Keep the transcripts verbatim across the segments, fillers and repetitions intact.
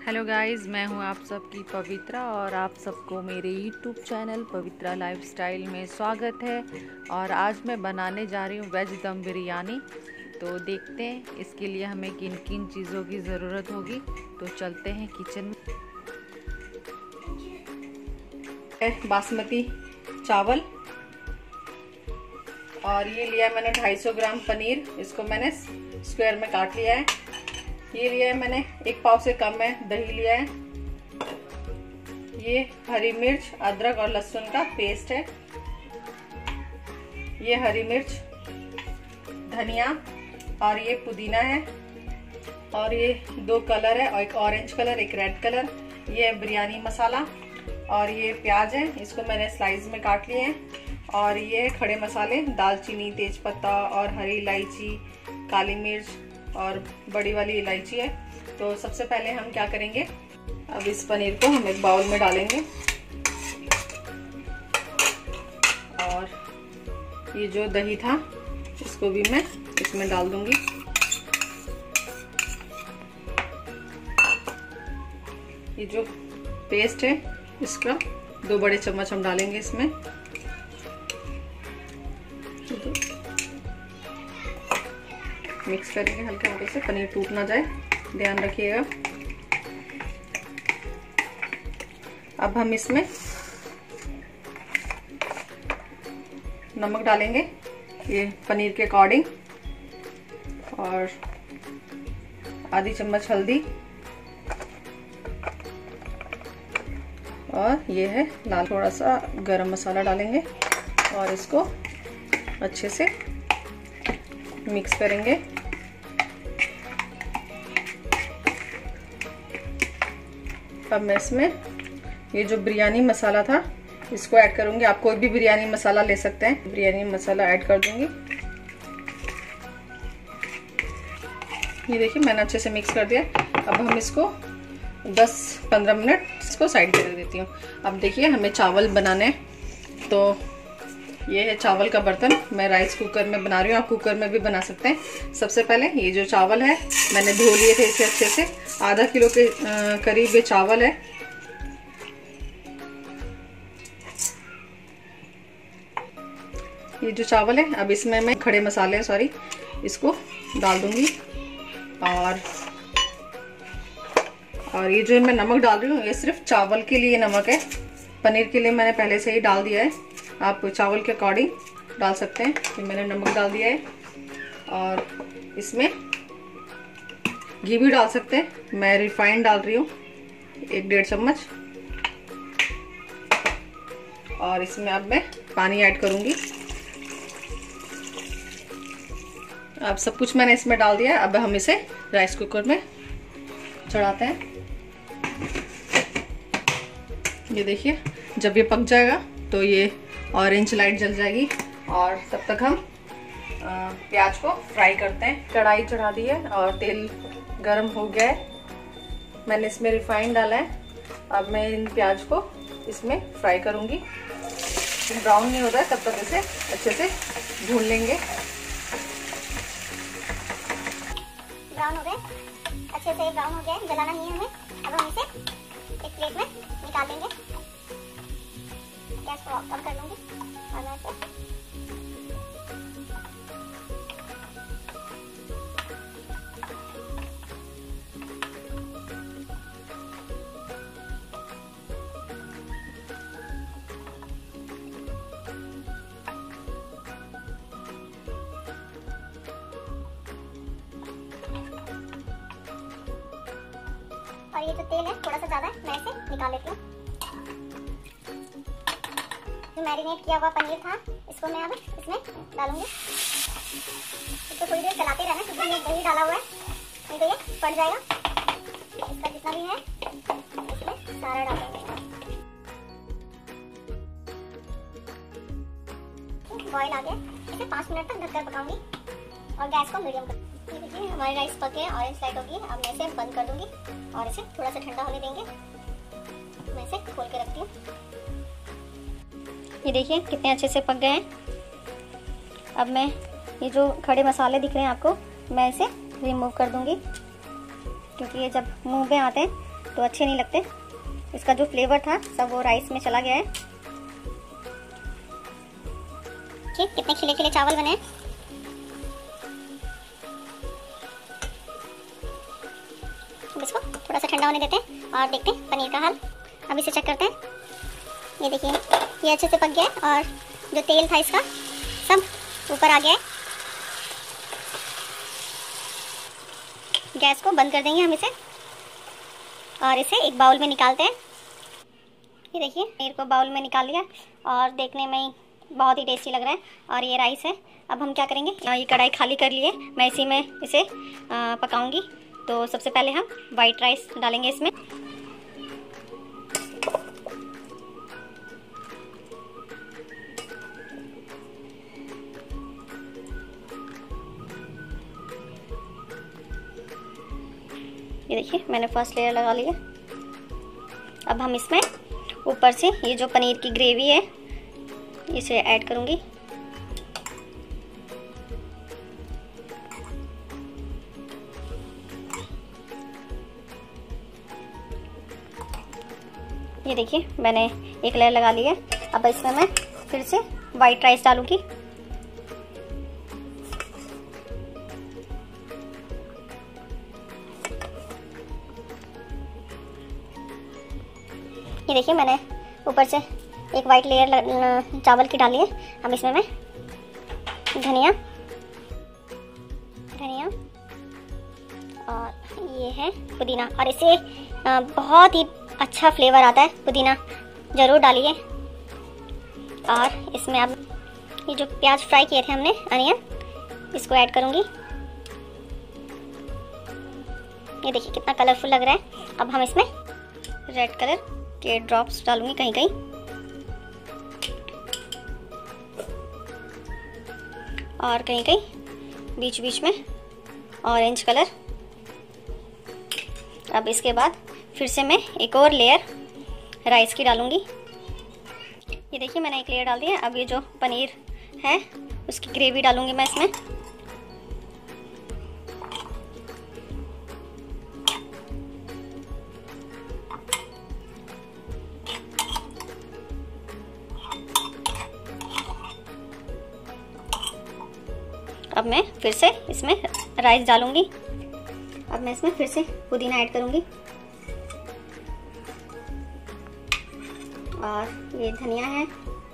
Hello guys, मैं हूं आप सबकी पवित्रा और आप सबको मेरे यूट्यूब चैनल पवित्रा लाइफस्टाइल में स्वागत है। और आज मैं बनाने जा रही हूं वेज दम बिरयानी। तो देखते हैं इसके लिए हमें किन किन चीज़ों की ज़रूरत होगी। तो चलते हैं किचन में। बासमती चावल और ये लिया है मैंने दो सौ पचास ग्राम पनीर, इसको मैंने स्क्वायर में काट लिया है। ये लिया है मैंने एक पाव से कम है दही लिया है। ये हरी मिर्च, अदरक और लहसुन का पेस्ट है। ये हरी मिर्च, धनिया और ये पुदीना है। और ये दो कलर है, एक ऑरेंज कलर एक रेड कलर। ये है बिरयानी मसाला और ये प्याज है, इसको मैंने स्लाइस में काट लिए हैं। और ये खड़े मसाले, दालचीनी, तेजपत्ता और हरी इलायची, काली मिर्च और बड़ी वाली इलायची है। तो सबसे पहले हम क्या करेंगे, अब इस पनीर को हम एक बाउल में डालेंगे और ये जो दही था इसको भी मैं इसमें डाल दूंगी। ये जो पेस्ट है इसका दो बड़े चम्मच हम डालेंगे इसमें। मिक्स करेंगे हल्के हल्के से, पनीर टूट ना जाए, ध्यान रखिएगा। अब हम इसमें नमक डालेंगे ये पनीर के अकॉर्डिंग, और आधी चम्मच हल्दी, और ये है लाल थोड़ा सा गरम मसाला डालेंगे और इसको अच्छे से मिक्स करेंगे। अब मैं इसमें ये जो बिरयानी मसाला था इसको ऐड करूंगी। आप कोई भी बिरयानी मसाला ले सकते हैं। बिरयानी मसाला ऐड कर दूंगी। ये देखिए मैंने अच्छे से मिक्स कर दिया। अब हम इसको दस पंद्रह मिनट इसको साइड पे रख देती हूँ। अब देखिए हमें चावल बनाने हैं। तो ये है चावल का बर्तन, मैं राइस कुकर में बना रही हूँ, आप कुकर में भी बना सकते हैं। सबसे पहले ये जो चावल है मैंने धो लिए थे इसे अच्छे से। आधा किलो के करीब ये चावल है। ये जो चावल है, अब इसमें मैं खड़े मसाले सॉरी इसको डाल दूंगी। और और ये जो मैं नमक डाल रही हूँ ये सिर्फ चावल के लिए नमक है, पनीर के लिए मैंने पहले से ही डाल दिया है। आप चावल के अकॉर्डिंग डाल सकते हैं। तो मैंने नमक डाल दिया है और इसमें घी भी डाल सकते हैं। मैं रिफाइंड डाल रही हूँ एक डेढ़ चम्मच। और इसमें अब मैं पानी ऐड करूँगी। अब सब कुछ मैंने इसमें डाल दिया। अब हम इसे राइस कुकर में चढ़ाते हैं। ये देखिए जब ये पक जाएगा तो ये ऑरेंज लाइट जल जाएगी और तब तक हम प्याज को फ्राई करते हैं। कढ़ाई चढ़ा दी है और तेल गरम हो गया है। मैंने इसमें रिफाइंड डाला है। अब मैं इन प्याज को इसमें फ्राई करूंगी। ब्राउन नहीं होता है तब तक इसे अच्छे से भून लेंगे। ब्राउन हो गए, अच्छे से ब्राउन हो गया, जलाना नहीं है हमें। अब हम इसे एक प्लेट में निकाल लेंगे। गैस को ऑफ कर लूंगी और मैं इसे और ये जो तेल है थोड़ा सा ज्यादा है, मैं इसे निकाल लेती हूँ। जो मैरिनेट किया हुआ पनीर था इसको मैं अब इसमें डालूंगी। इसको थोड़ी देर चलाते रहना क्योंकि ये दही डाला हुआ है, नहीं तो ये फट जाएगा। इसका जितना भी है इसमें सारा डाल देंगे। बॉईल आ गया, इसे पाँच मिनट तक ढककर पकाऊंगी और गैस को मीडियम कर। ये देखिए हमारी राइस पके, ऑरेंज लाइट होगी। अब मैं इसे बंद कर दूंगी और इसे थोड़ा सा ठंडा होने देंगे। मैं इसे खोल के रखती हूँ। ये देखिए कितने अच्छे से पक गए हैं। अब मैं ये जो खड़े मसाले दिख रहे हैं आपको, मैं इसे रिमूव कर दूंगी क्योंकि ये जब मुंह में आते हैं तो अच्छे नहीं लगते। इसका जो फ्लेवर था सब वो राइस में चला गया है। ठीक, कितने खिले खिले चावल बने हैं। अब इसको थोड़ा सा ठंडा होने देते हैं और देखते हैं पनीर का हाल। अब इसे चेक करते हैं। ये देखिए, ये अच्छे से पक गया है और जो तेल था इसका सब ऊपर आ गया है। गैस को बंद कर देंगे हम इसे और इसे एक बाउल में निकालते हैं। ये देखिए, पनीर को बाउल में निकाल लिया और देखने में ही बहुत ही टेस्टी लग रहा है। और ये राइस है। अब हम क्या करेंगे, ये कढ़ाई खाली कर लिए, मैं इसी में इसे पकाऊंगी। तो सबसे पहले हम वाइट राइस डालेंगे इसमें। ये देखिए, मैंने फर्स्ट लेयर लगा लिया। अब हम इसमें ऊपर से ये जो पनीर की ग्रेवी है इसे ऐड करूंगी। ये देखिए, मैंने एक लेयर लगा ली है। अब इसमें मैं फिर से वाइट राइस डालूंगी। ये देखिए, मैंने ऊपर से एक वाइट लेयर चावल की डाली है। अब इसमें मैं धनिया धनिया और ये है पुदीना, और इसे बहुत ही अच्छा फ्लेवर आता है। पुदीना ज़रूर डालिए। और इसमें अब ये जो प्याज फ्राई किए थे हमने, अनियन, इसको ऐड करूँगी। ये देखिए कितना कलरफुल लग रहा है। अब हम इसमें रेड कलर के ड्रॉप्स डालूंगी कहीं कहीं, और कहीं कहीं बीच बीच में ऑरेंज कलर। अब इसके बाद फिर से मैं एक और लेयर राइस की डालूंगी। ये देखिए, मैंने एक लेयर डाल दिया। अब ये जो पनीर है उसकी ग्रेवी डालूंगी मैं इसमें। अब मैं फिर से इसमें राइस डालूंगी। अब मैं इसमें फिर से पुदीना ऐड करूंगी और ये धनिया है।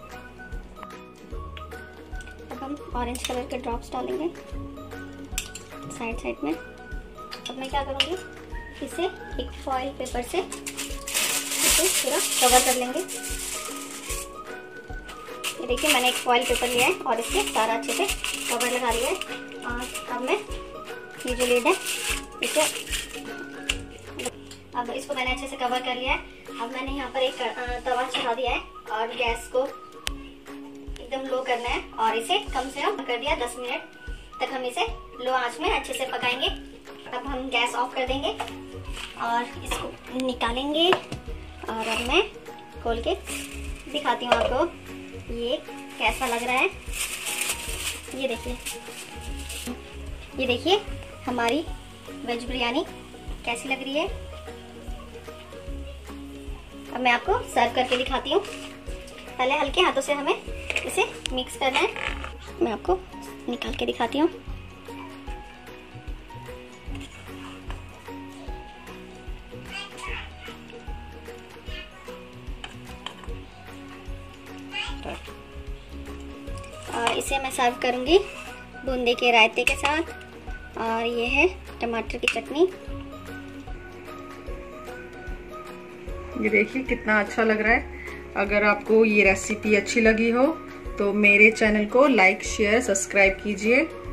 अब हम ऑरेंज कलर के ड्रॉप्स डालेंगे साइड साइड में। अब मैं क्या करूंगी, इसे एक फॉइल पेपर से इसे पूरा कवर कर लेंगे। ये देखिए, मैंने एक फॉइल पेपर लिया है और इससे सारा अच्छे से कवर लगा लिया है। और अब मैं ये जो लिड है इसे, अब इसको मैंने अच्छे से कवर कर लिया है। अब मैंने यहाँ पर एक तवा चढ़ा दिया है और गैस को एकदम लो करना है और इसे कम से कम कर दिया दस मिनट तक हम इसे लो आंच में अच्छे से पकाएंगे। अब हम गैस ऑफ कर देंगे और इसको निकालेंगे। और अब मैं खोल के दिखाती हूँ आपको ये कैसा लग रहा है। ये देखिए, ये देखिए हमारी वेज बिरयानी कैसी लग रही है। अब मैं आपको सर्व करके दिखाती हूँ। पहले हल्के हाथों से हमें इसे मिक्स करना है। मैं आपको निकाल के दिखाती हूँ। और इसे मैं सर्व करूँगी बूंदी के रायते के साथ। और ये है टमाटर की चटनी। ये देखिए कितना अच्छा लग रहा है। अगर आपको ये रेसिपी अच्छी लगी हो तो मेरे चैनल को लाइक, शेयर, सब्सक्राइब कीजिए।